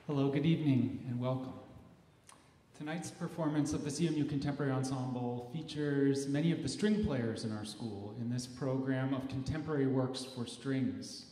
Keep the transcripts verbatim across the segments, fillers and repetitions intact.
Hello, good evening, and welcome. Tonight's performance of the C M U Contemporary Ensemble features many of the string players in our school in this program of contemporary works for strings.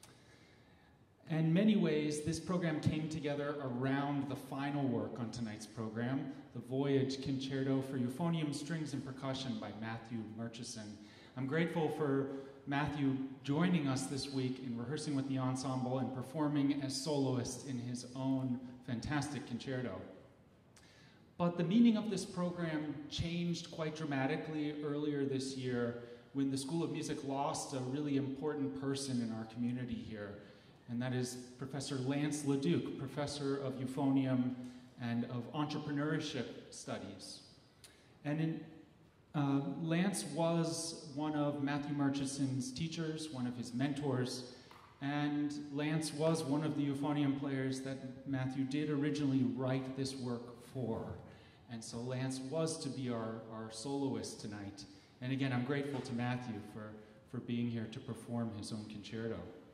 In many ways, this program came together around the final work on tonight's program, the Voyage Concerto for Euphonium, Strings and Percussion by Matthew Murchison. I'm grateful for Matthew joining us this week in rehearsing with the ensemble and performing as soloist in his own fantastic concerto. But the meaning of this program changed quite dramatically earlier this year when the School of Music lost a really important person in our community here, and that is Professor Lance Leduc, professor of euphonium and of entrepreneurship studies. And in Uh, Lance was one of Matthew Murchison's teachers, one of his mentors, and Lance was one of the euphonium players that Matthew did originally write this work for. And so Lance was to be our, our soloist tonight. And again, I'm grateful to Matthew for, for being here to perform his own concerto.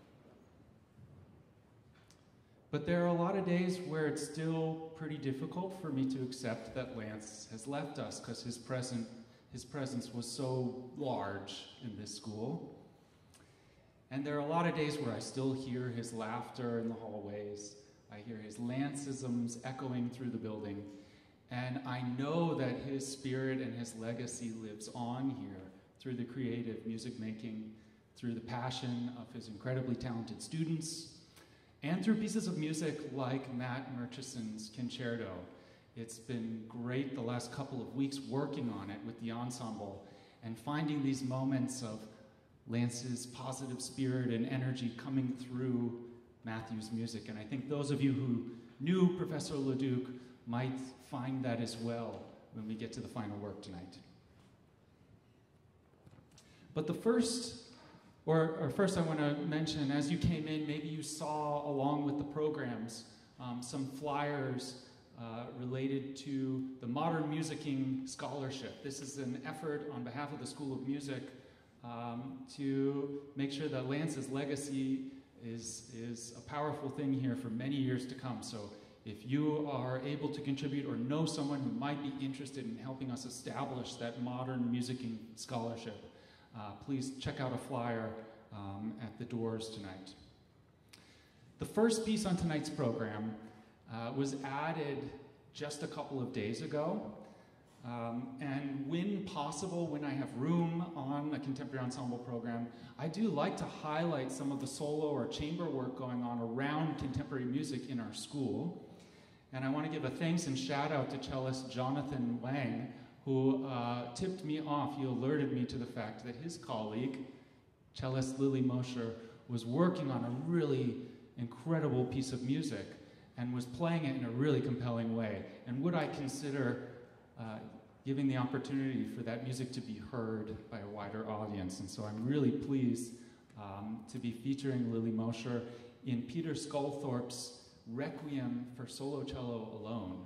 But there are a lot of days where it's still pretty difficult for me to accept that Lance has left us because his present His presence was so large in this school. And there are a lot of days where I still hear his laughter in the hallways. I hear his Lanceisms echoing through the building. And I know that his spirit and his legacy lives on here through the creative music making, through the passion of his incredibly talented students, and through pieces of music like Matt Murchison's concerto. It's been great the last couple of weeks working on it with the ensemble and finding these moments of Lance's positive spirit and energy coming through Matthew's music. And I think those of you who knew Professor Leduc might find that as well when we get to the final work tonight. But the first, or, or first I want to mention, as you came in, maybe you saw along with the programs um, some flyers Uh, related to the Modern Musicking Scholarship. This is an effort on behalf of the School of Music um, to make sure that Lance's legacy is, is a powerful thing here for many years to come. So if you are able to contribute or know someone who might be interested in helping us establish that Modern Musicking Scholarship, uh, please check out a flyer um, at the doors tonight. The first piece on tonight's program Uh, was added just a couple of days ago. Um, and when possible, when I have room on a contemporary ensemble program, I do like to highlight some of the solo or chamber work going on around contemporary music in our school. And I want to give a thanks and shout out to cellist Jonathan Wang, who uh, tipped me off. He alerted me to the fact that his colleague, cellist Lily Mosher, was working on a really incredible piece of music and was playing it in a really compelling way. And would I consider uh, giving the opportunity for that music to be heard by a wider audience? And so I'm really pleased um, to be featuring Lily Mosher in Peter Sculthorpe's Requiem for Solo Cello Alone.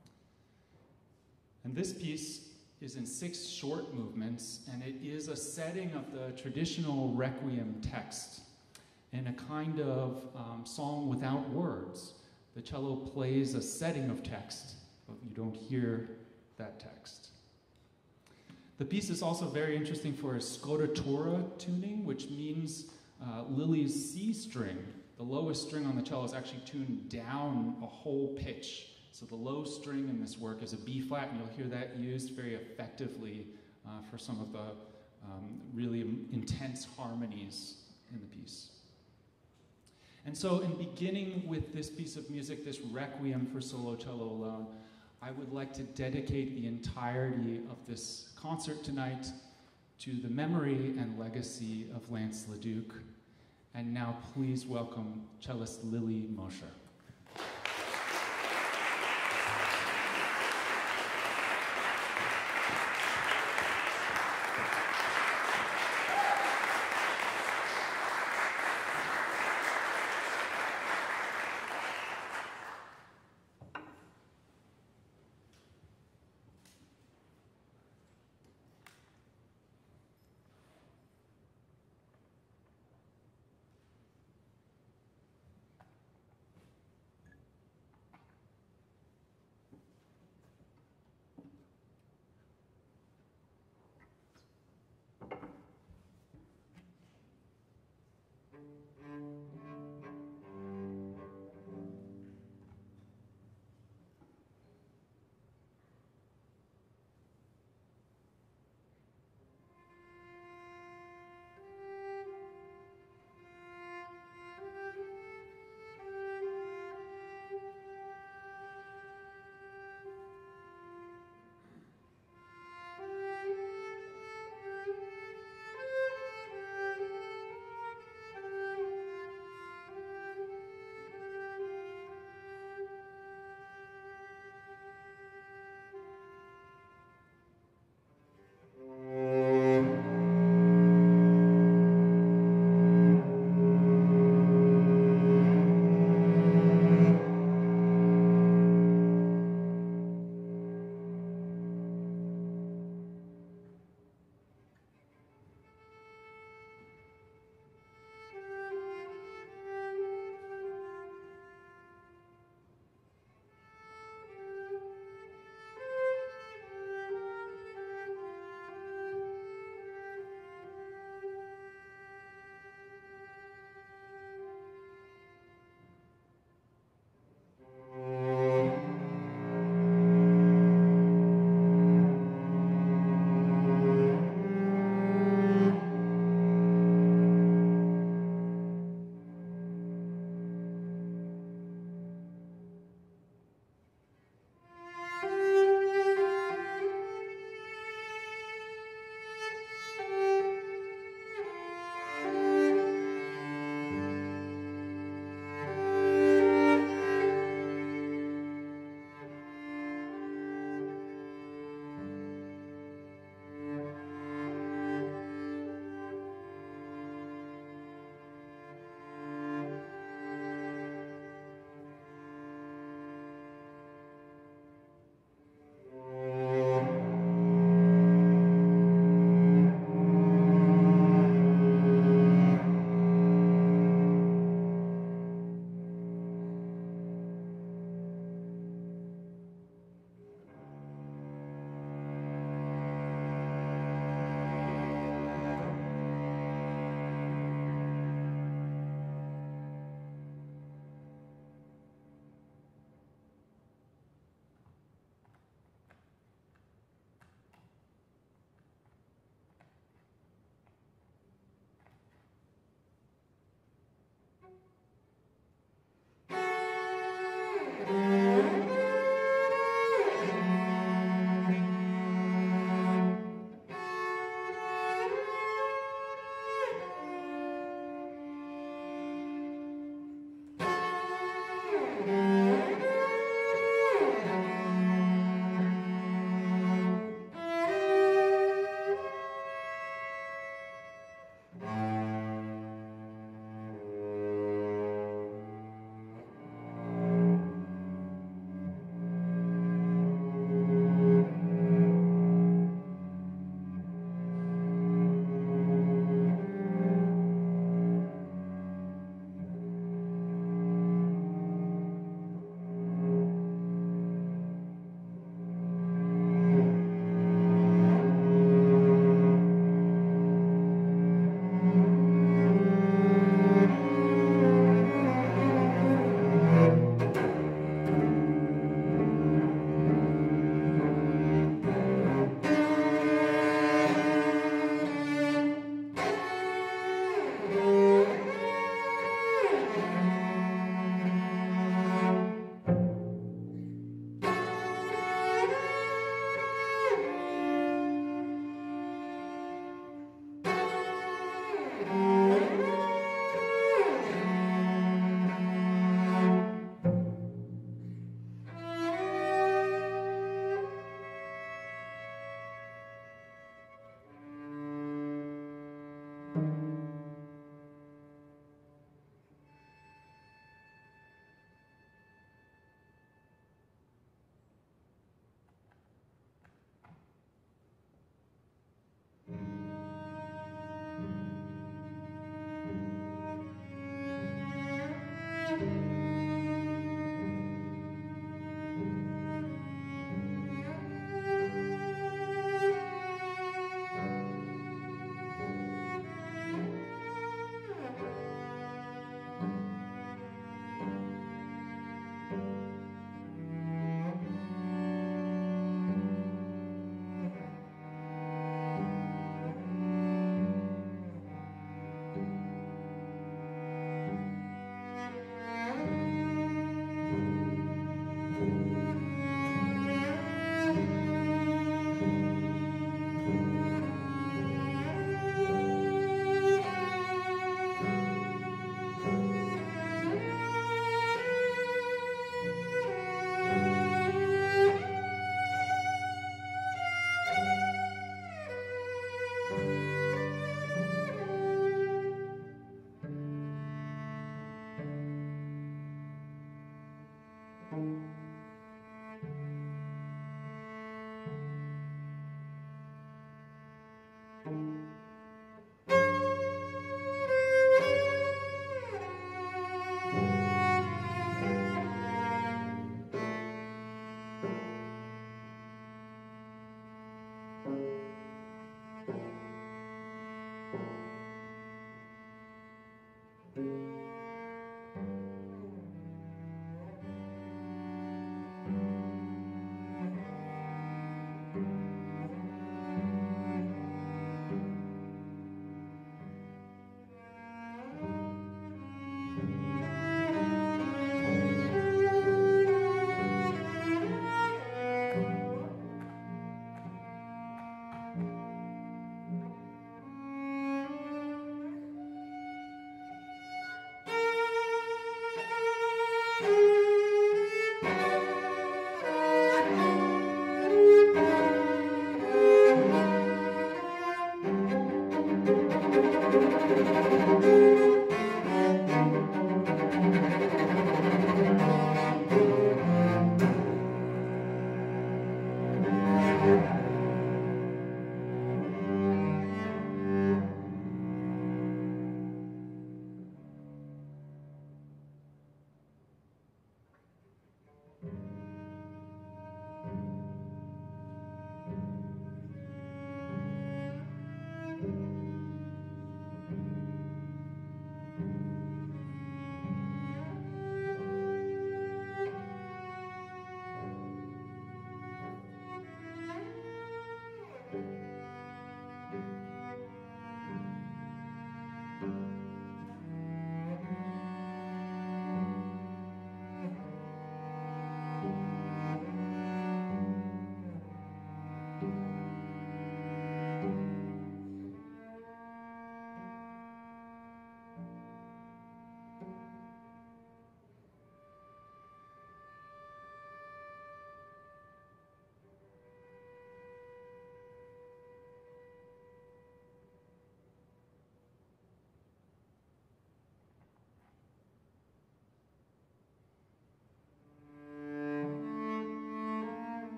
And this piece is in six short movements, and it is a setting of the traditional Requiem text in a kind of um, song without words. The cello plays a setting of text, but you don't hear that text. The piece is also very interesting for a scottatura tuning, which means uh, Lily's C string, the lowest string on the cello, is actually tuned down a whole pitch. So the low string in this work is a B flat, and you'll hear that used very effectively uh, for some of the um, really intense harmonies in the piece. And so in beginning with this piece of music, this Requiem for Solo Cello Alone, I would like to dedicate the entirety of this concert tonight to the memory and legacy of Lance Leduc. And now please welcome cellist Lily Mosher.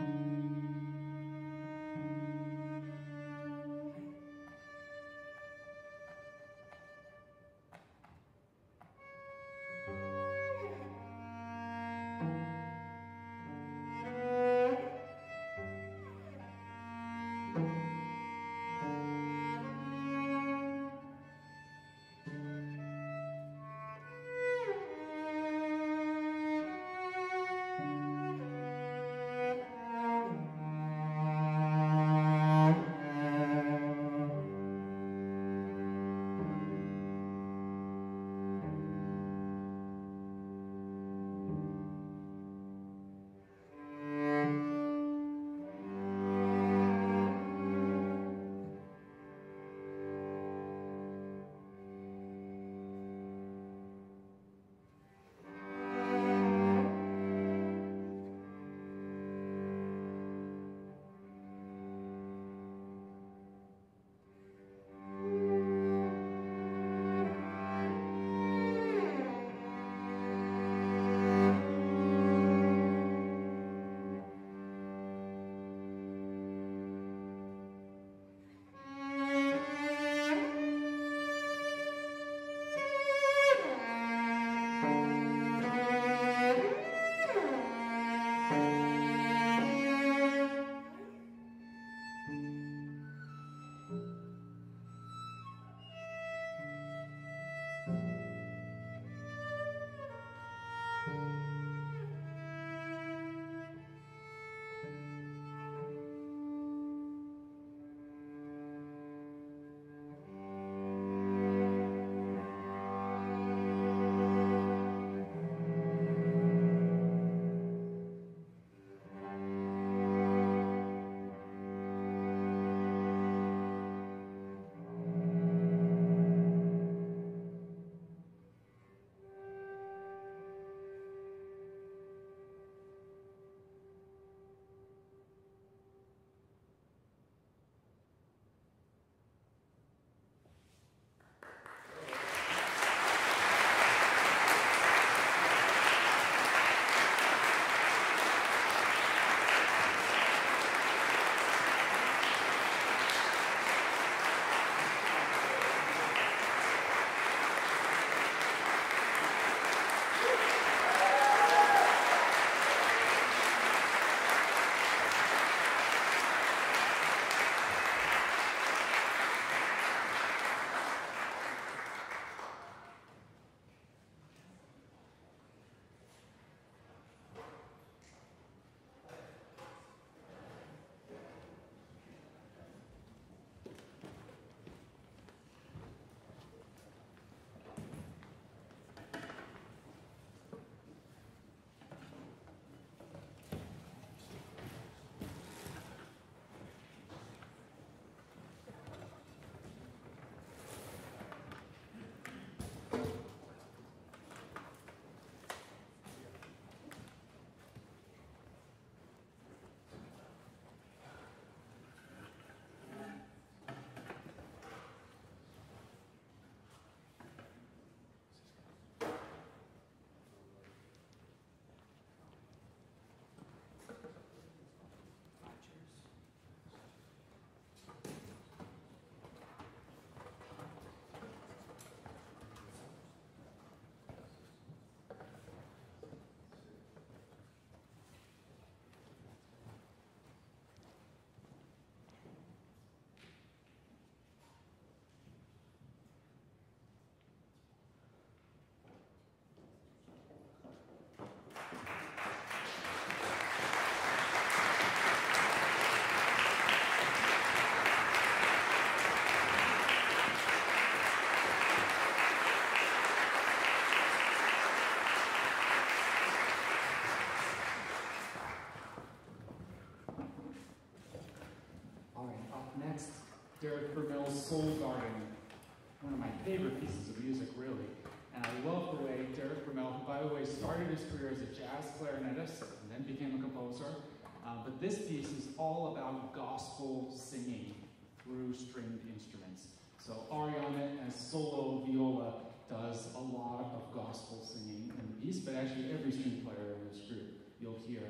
Bermel's Soul Garden, one of my favorite pieces of music, really. And I love the way Derek Bermel, who, by the way, started his career as a jazz clarinetist and then became a composer. Um, but this piece is all about gospel singing through stringed instruments. So Arianna, as solo viola, does a lot of gospel singing in the piece, but actually every string player in this group you'll hear.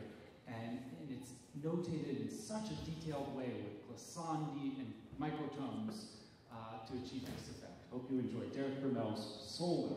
and, and it's notated in such a detailed way with glissandi and microtones uh, to achieve this effect. Hope you enjoy Derek Bermel's Solar.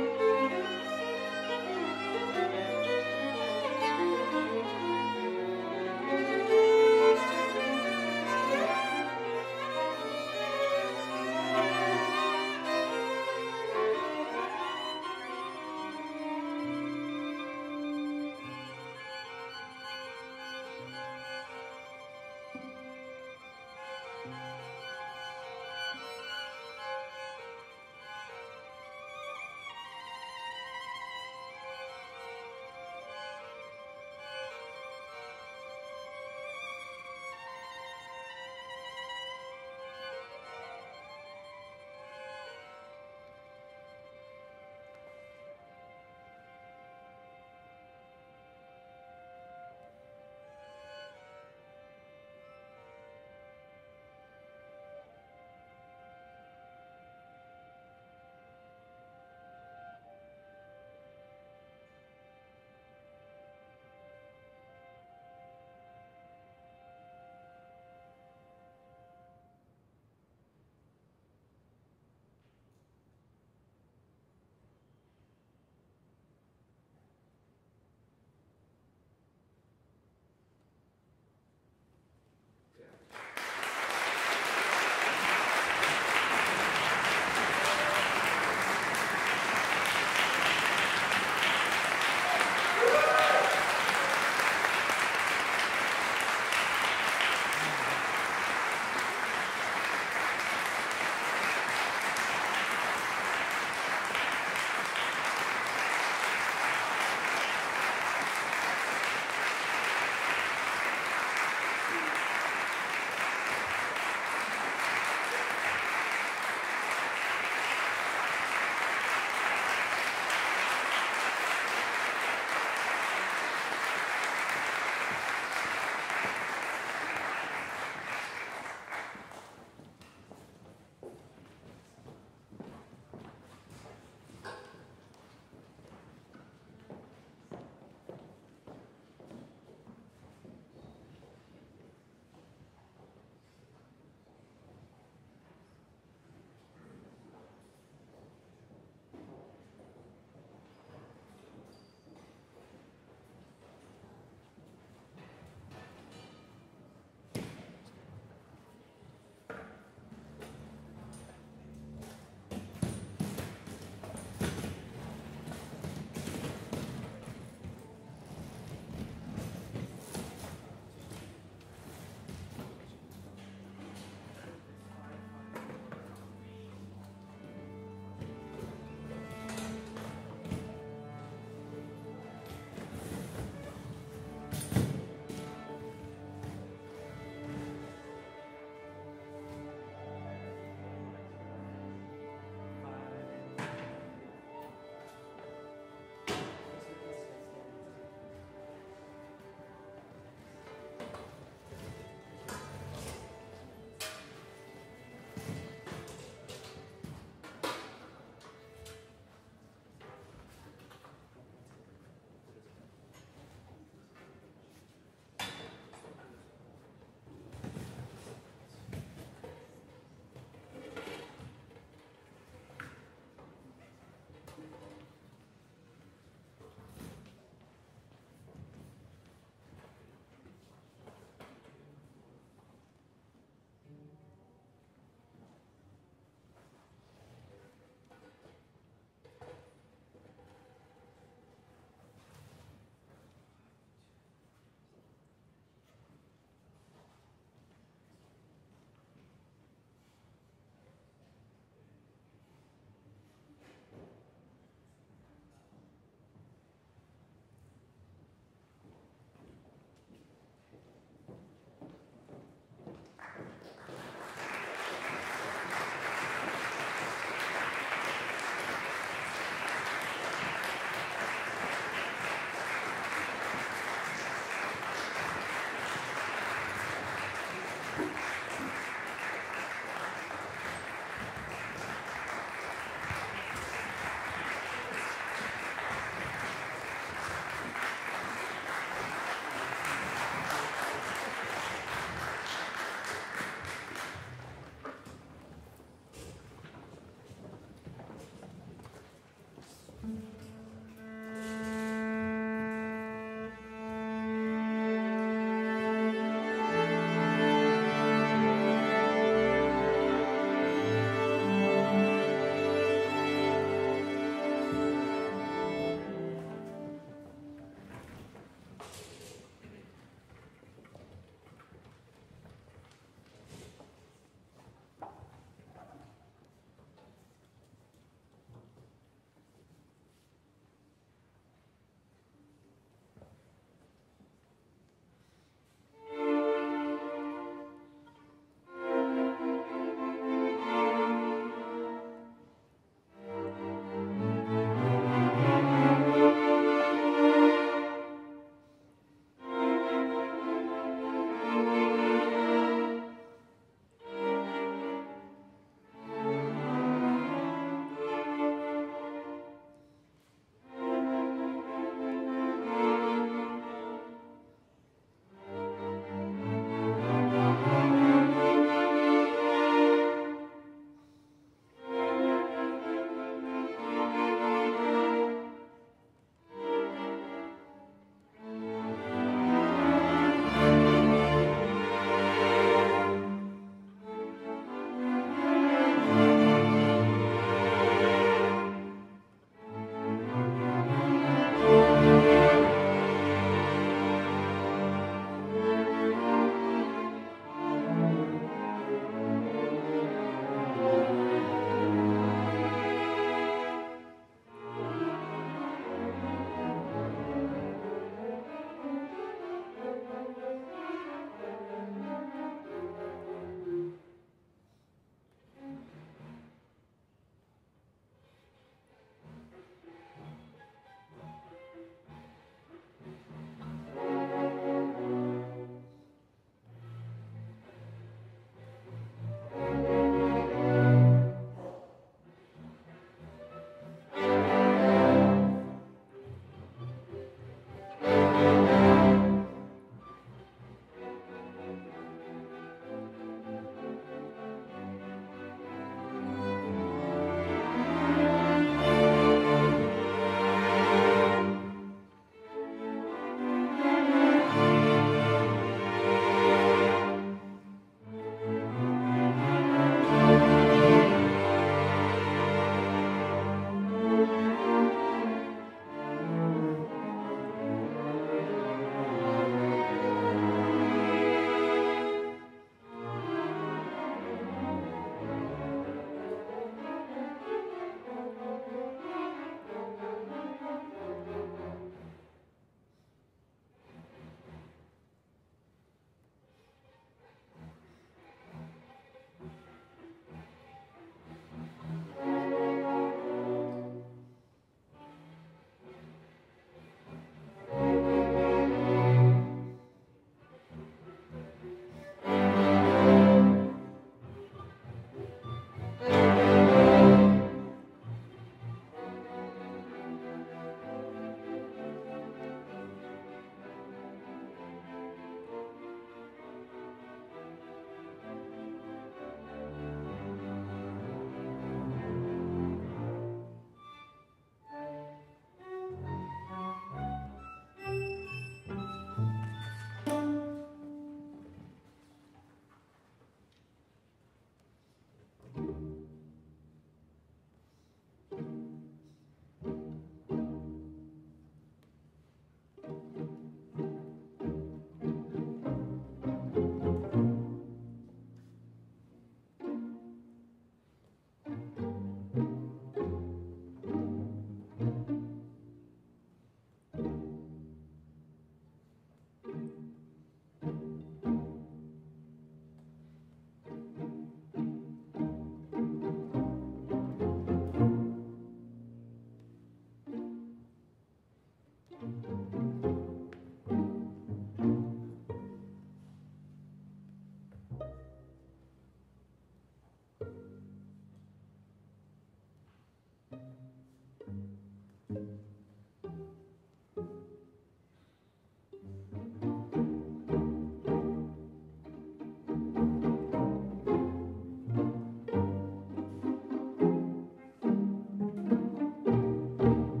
Thank you.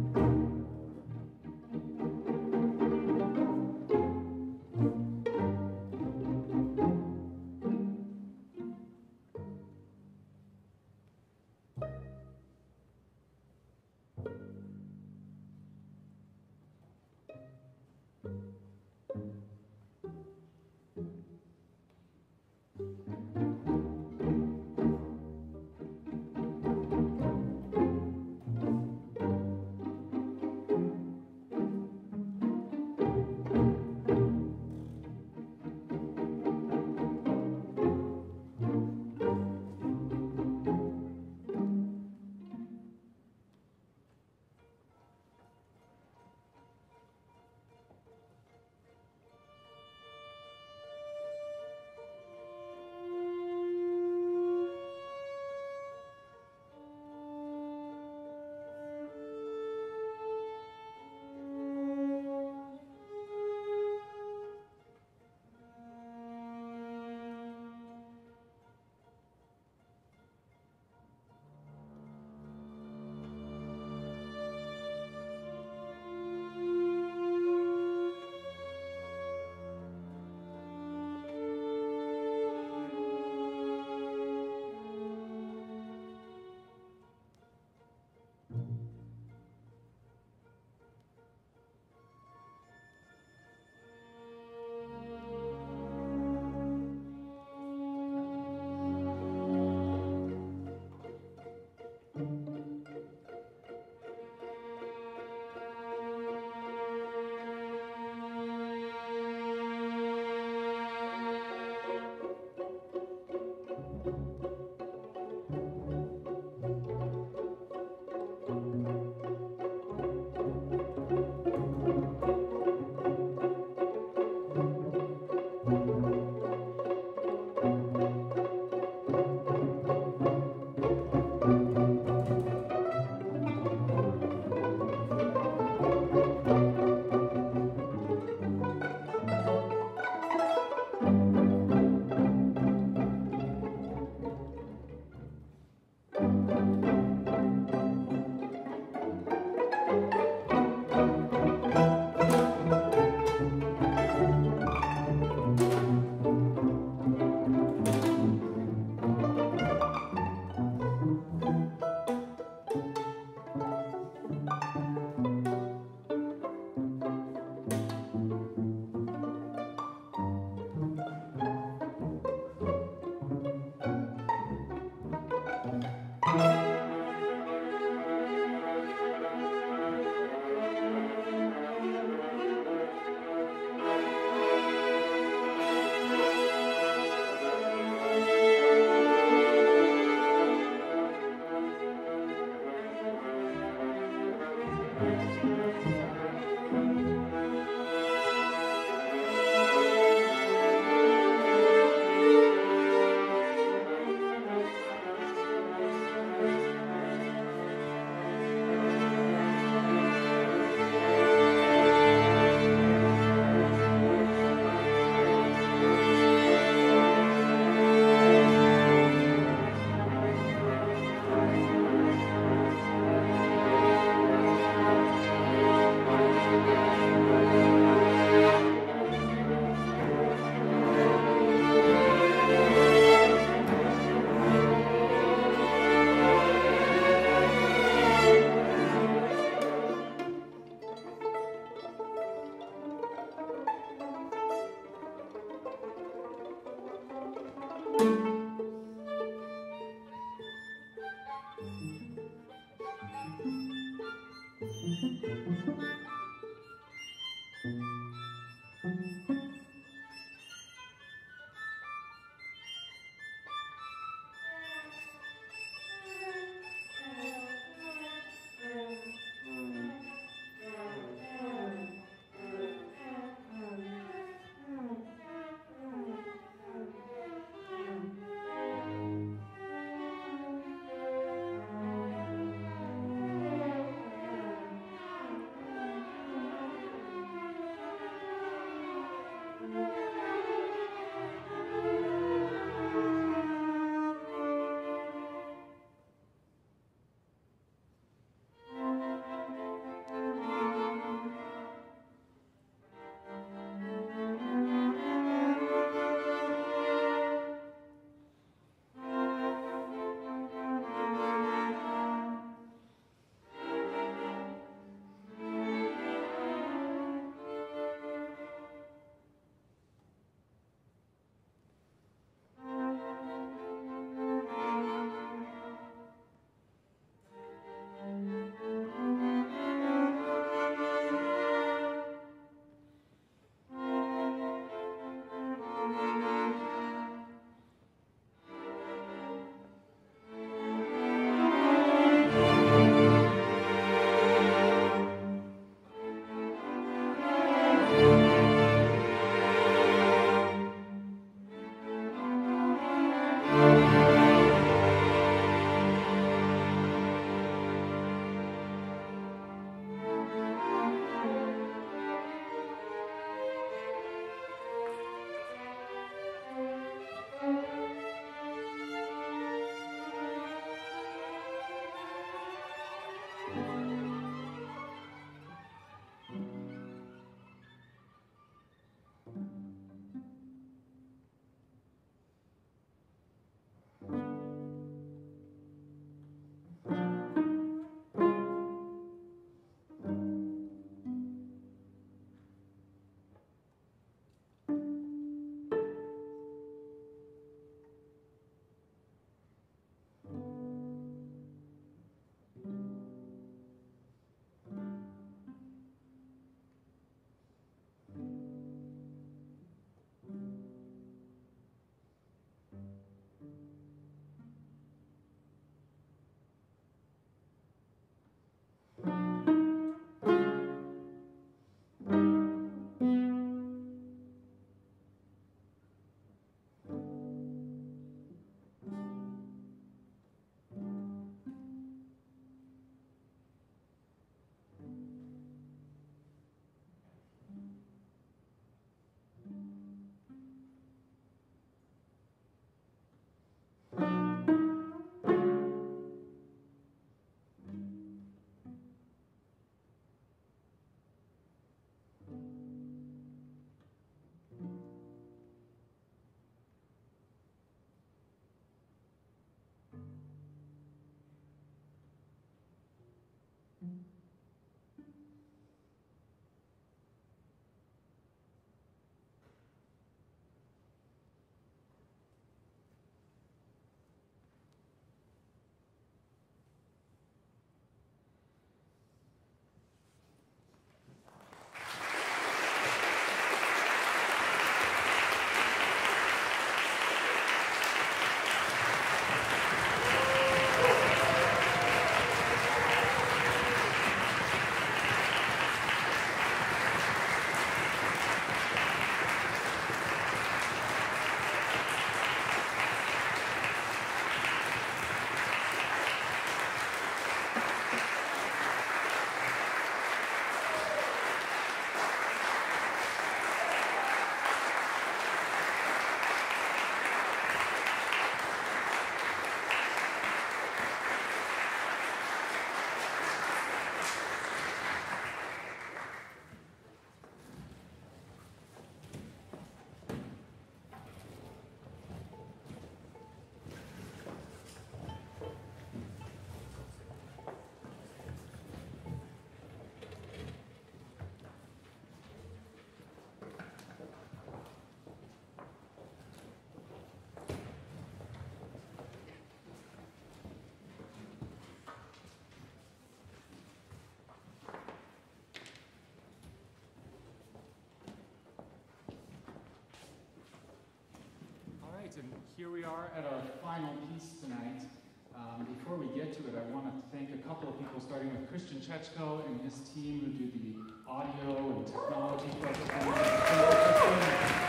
here we are at our final piece tonight. Um, before we get to it, I want to thank a couple of people, starting with Christian Chechko and his team who do the audio and technology for us.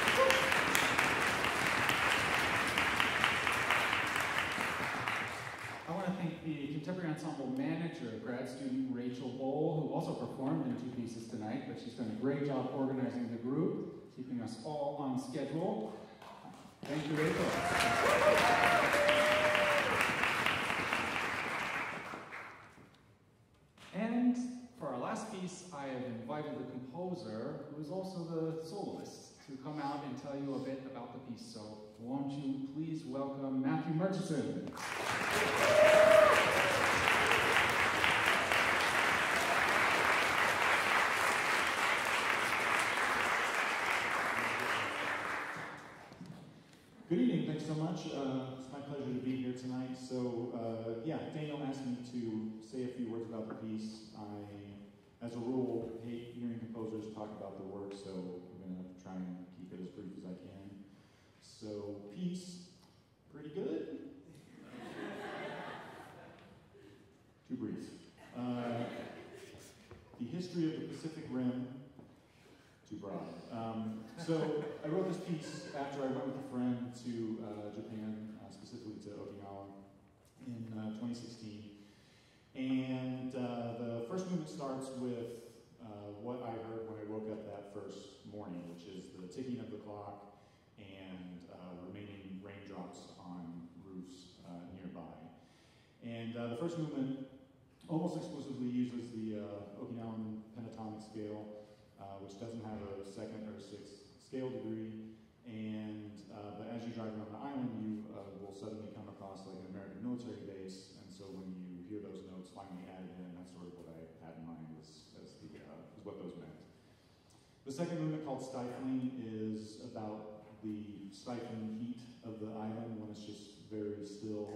I want to thank the Contemporary Ensemble manager, grad student Rachel Bowl, who also performed in two pieces tonight, but she's done a great job organizing the group, keeping us all on schedule. Thank you, Rachel. And for our last piece, I have invited the composer, who is also the soloist, to come out and tell you a bit about the piece. So won't you please welcome Matthew Murchison. Good evening, thanks so much. Uh, it's my pleasure to be here tonight. So, uh, yeah, Daniel asked me to say a few words about the piece. I, as a rule, hate hearing composers talk about their work, so I'm going to try and keep it as brief as I can. So, piece, pretty good? Too brief. Uh, the history of the Pacific Rim, too broad. Um, so I wrote this piece after I went with a friend to uh, Japan, uh, specifically to Okinawa, in uh, twenty sixteen. And uh, the first movement starts with uh, what I heard when I woke up that first morning, which is the ticking of the clock and uh, remaining raindrops on roofs uh, nearby. And uh, the first movement almost exclusively uses the uh, Okinawan pentatonic scale, Uh, which doesn't have a second or sixth scale degree, and uh, but as you drive around the island, you uh, will suddenly come across like an American military base, and so when you hear those notes finally added in, that's sort of what I had in mind as, as the uh, as what those meant. The second movement, called Stifling, is about the stifling heat of the island when it's just very still.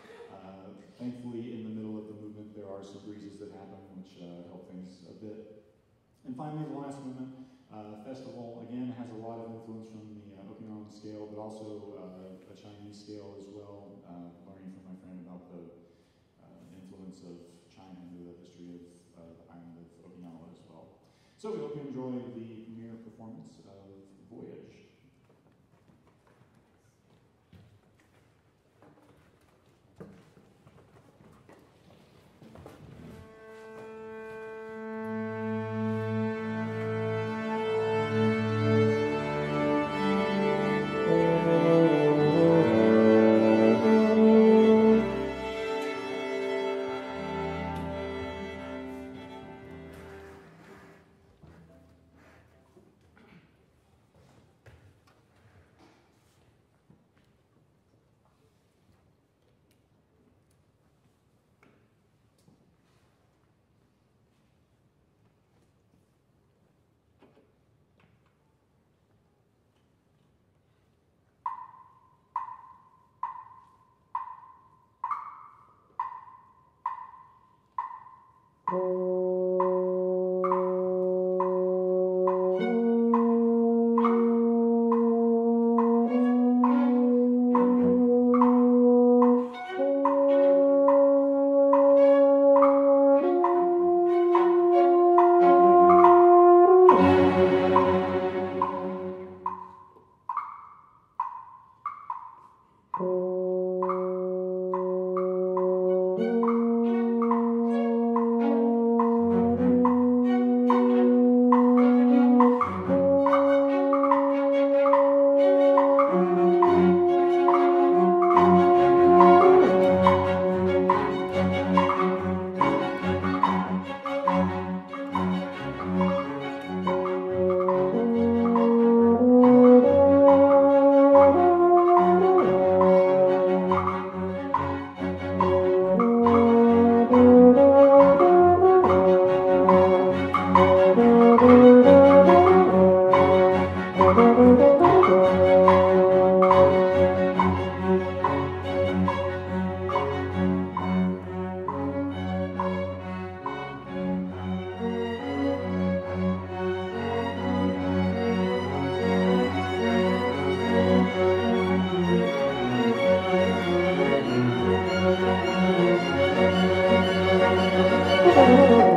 Uh, thankfully, in the middle of the movement, there are some breezes that happen, which uh, help things a bit. And finally, the last movement, uh, Festival, again, has a lot of influence from the uh, Okinawan scale, but also uh, a Chinese scale as well, uh, learning from my friend about the uh, influence of China into the history of uh, the island of Okinawa as well. So we hope you enjoy the premiere performance of Voyage. Thank you.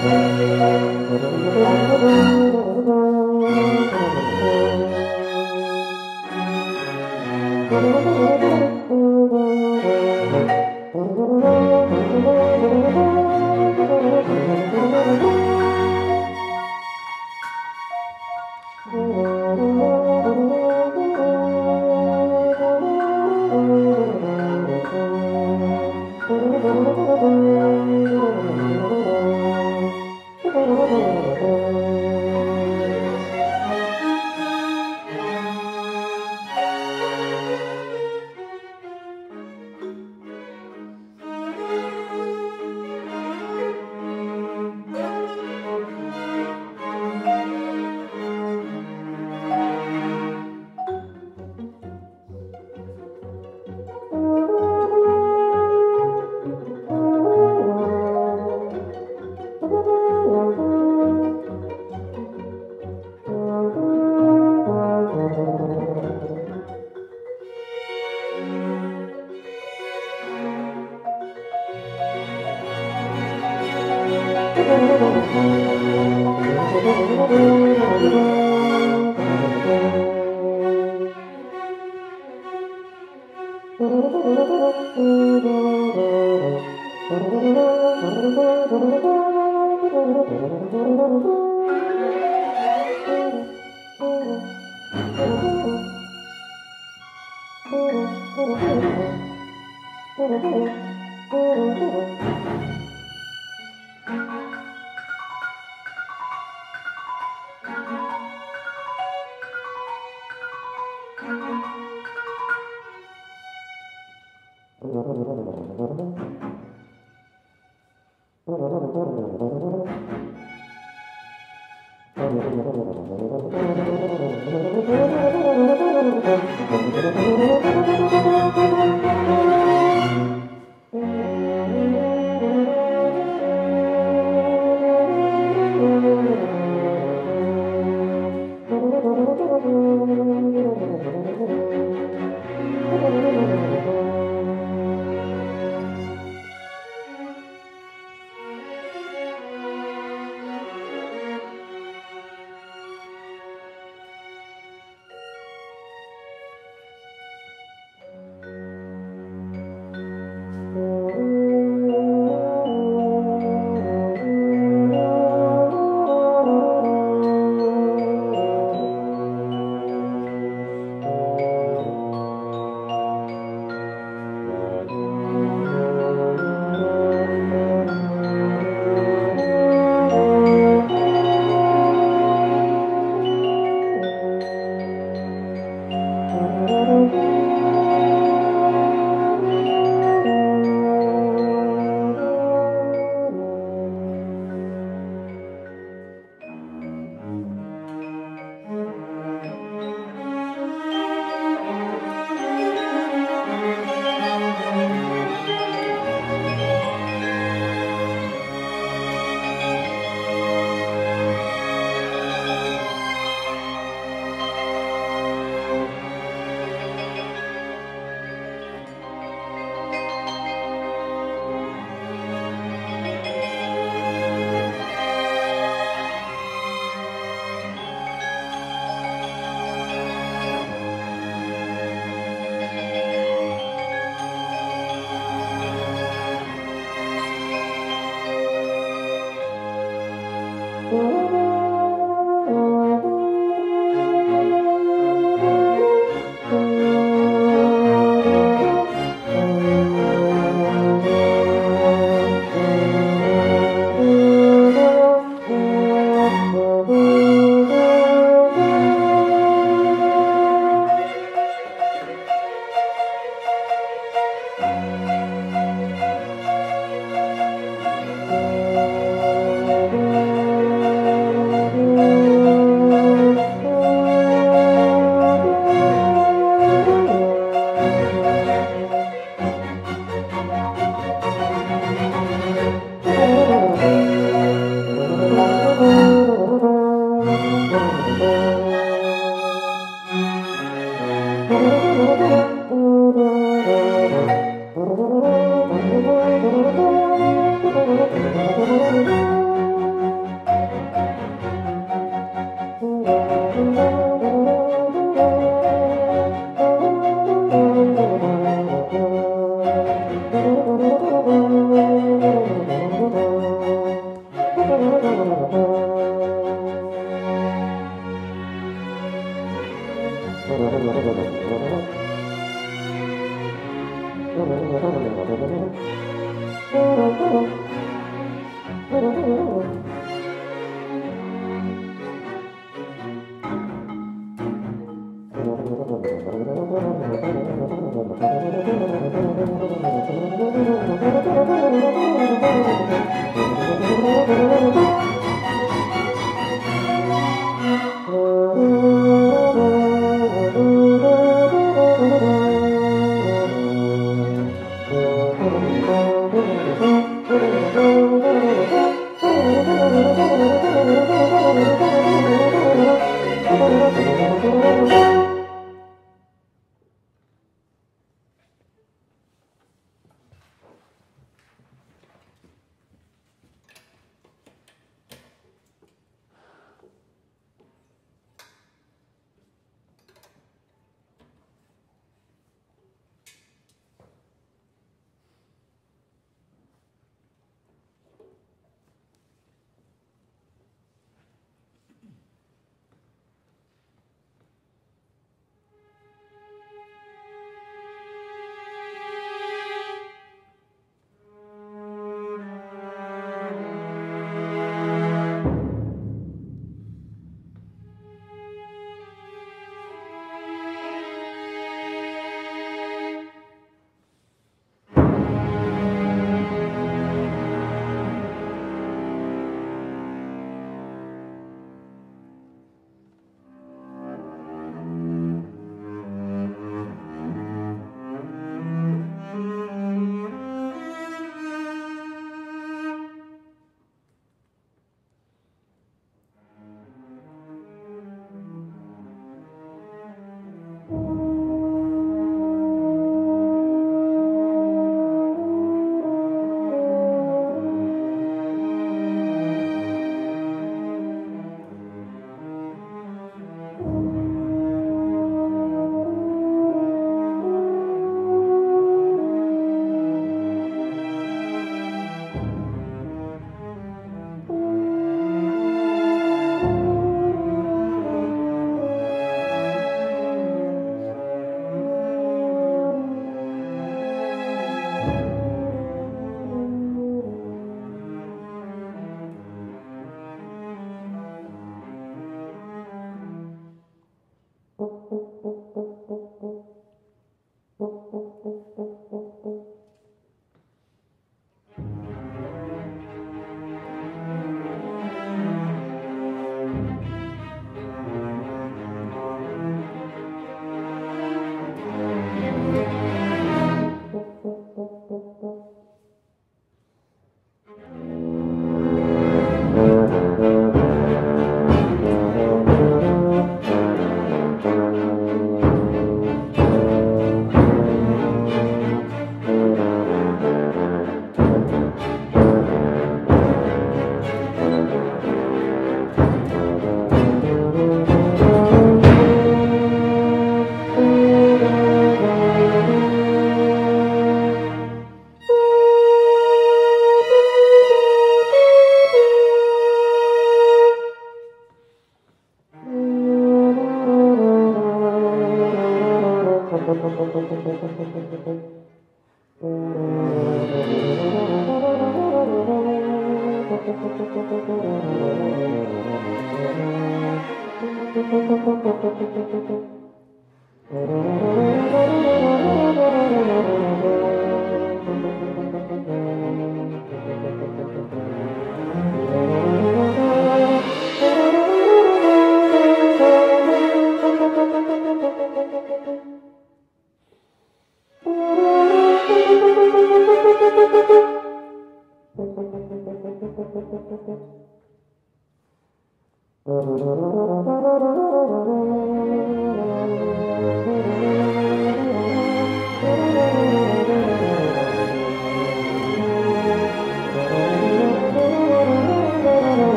Thank you.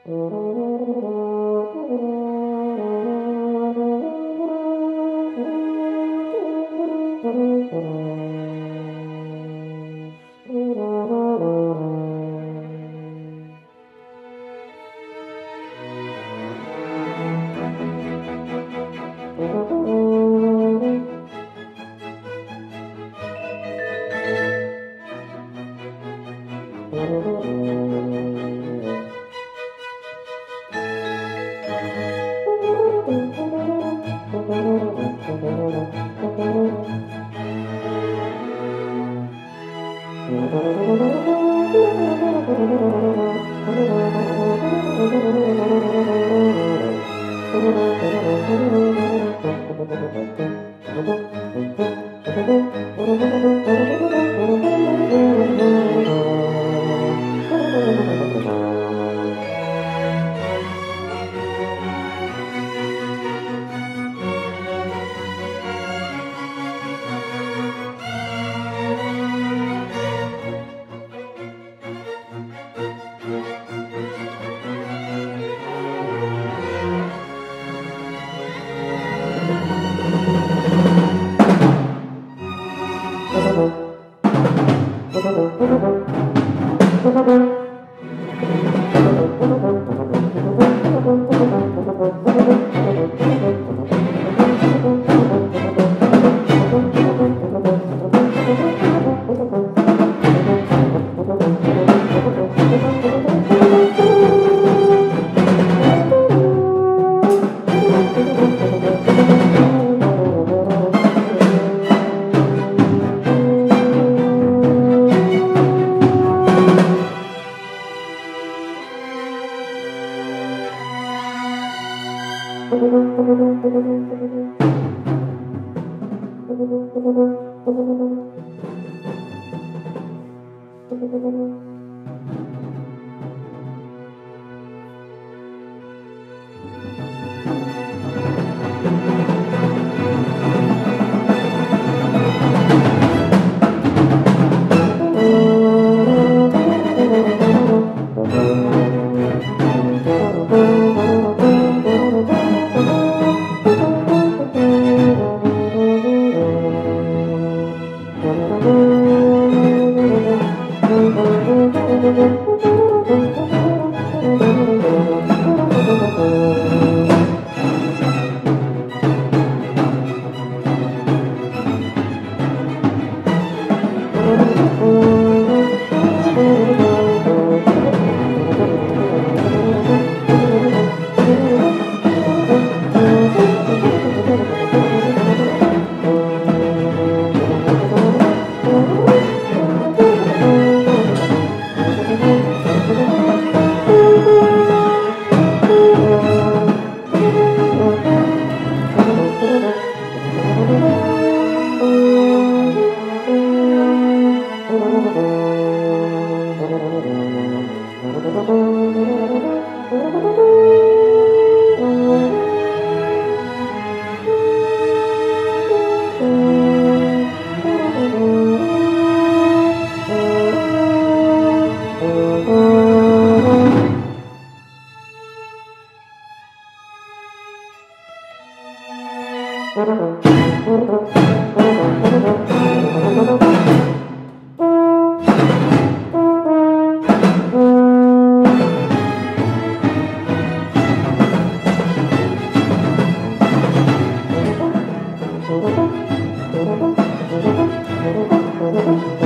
Thank you.